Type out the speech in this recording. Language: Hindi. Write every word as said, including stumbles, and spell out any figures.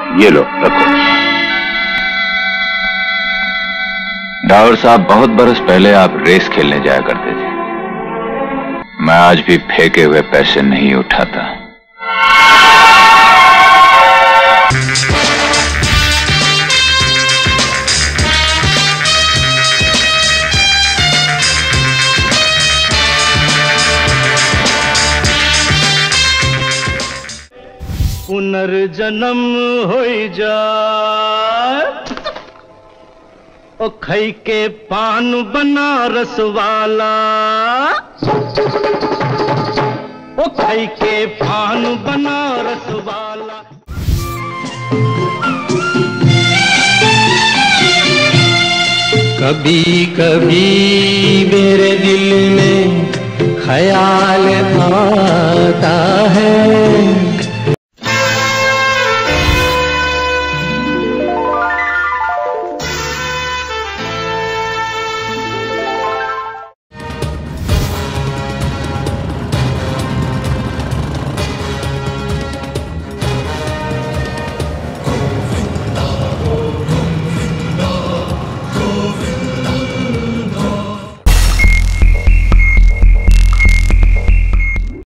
ये लो रखो। डावर साहब, बहुत बरस पहले आप रेस खेलने जाया करते थे। मैं आज भी फेंके हुए पैसे नहीं उठाता। पुनर्जन्म होई जाए ओ खई के पान बनारस वाला, ओ खई के पान बनारस वाला। कभी कभी मेरे दिल में ख्याल आ